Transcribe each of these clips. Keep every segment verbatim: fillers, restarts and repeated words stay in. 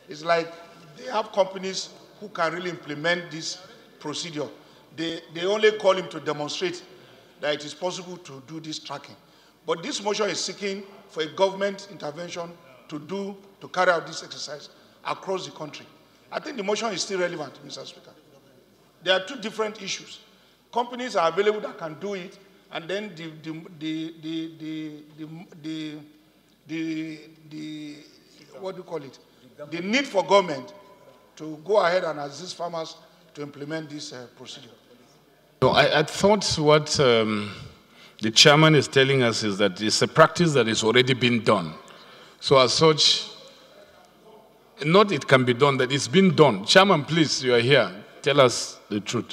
It's like they have companies who can really implement this procedure. They, they only call him to demonstrate that it is possible to do this tracking. But this motion is seeking for a government intervention to do, to carry out this exercise across the country. I think the motion is still relevant, Mister Speaker. There are two different issues. Companies are available that can do it, and then the, the, the, the, the, the, the, the, what do you call it? The need for government to go ahead and assist farmers to implement this uh, procedure. No, I, I thought what um, the chairman is telling us is that it's a practice that is already been done. So as such, not it can be done, that it's been done. Chairman, please, you are here. Tell us the truth.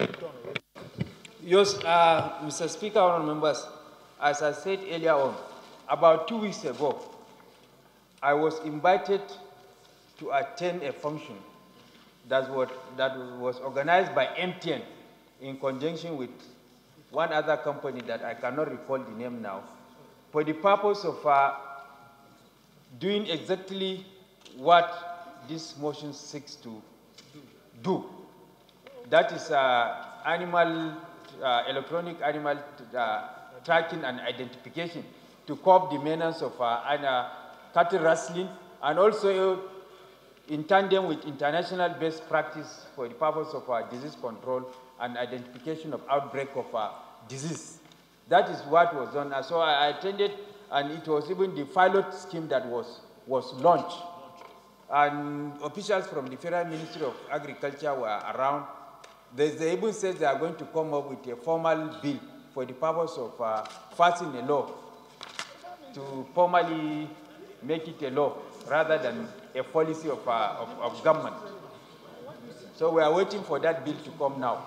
Yes, uh, Mister Speaker, honourable members, as I said earlier on, about two weeks ago, I was invited to attend a function that was, that was organized by M T N in conjunction with one other company that I cannot recall the name now, for the purpose of uh, doing exactly what this motion seeks to do. That is uh, animal, uh, electronic animal uh, tracking and identification to curb the menace of uh, uh, cattle rustling, and also in tandem with international best practice for the purpose of uh, disease control and identification of outbreak of uh, disease. That is what was done. So I attended, and it was even the pilot scheme that was, was launched. And officials from the Federal Ministry of Agriculture were around. They, they even said they are going to come up with a formal bill for the purpose of uh, passing a law to formally make it a law rather than a policy of, uh, of, of government. So we are waiting for that bill to come now.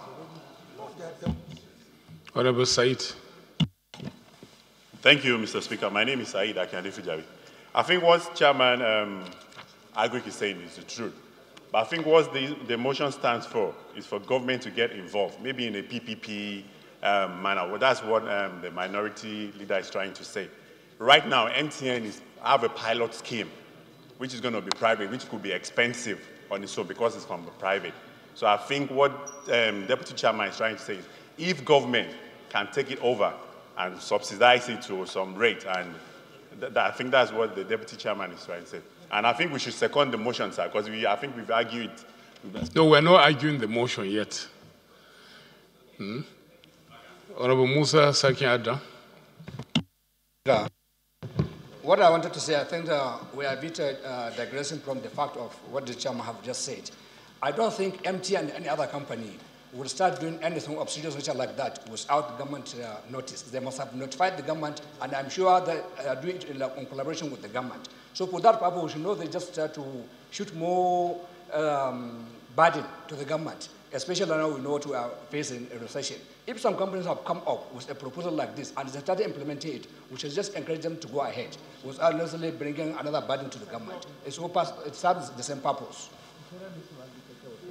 Honorable Said. Thank you, Mister Speaker. My name is Said Akande Fujabi. I think what Chairman um, Agric is saying is the truth. But I think what the, the motion stands for is for government to get involved, maybe in a P P P um, manner. Well, that's what um, the minority leader is trying to say. Right now, M T N is have a pilot scheme, which is going to be private, which could be expensive on its own because it's from the private. So I think what um, Deputy Chairman is trying to say is, if government can take it over and subsidize it to some rate, and th th I think that's what the Deputy Chairman is trying to say. And I think we should second the motion, sir, because we, I think we've argued. No, we're not arguing the motion yet. Hmm? Honorable Musa Sakin Adda. Yeah. What I wanted to say, I think uh, we are a bit uh, digressing from the fact of what the chairman have just said. I don't think M T N and any other company will start doing anything of serious nature like that without government uh, notice. They must have notified the government, and I'm sure they are doing it in, in collaboration with the government. So for that purpose, we should know they just start to shoot more um, burden to the government, especially now we know we are facing a recession. If some companies have come up with a proposal like this and they started implementing it, we should just encourage them to go ahead without necessarily bringing another burden to the government. It's all it serves the same purpose.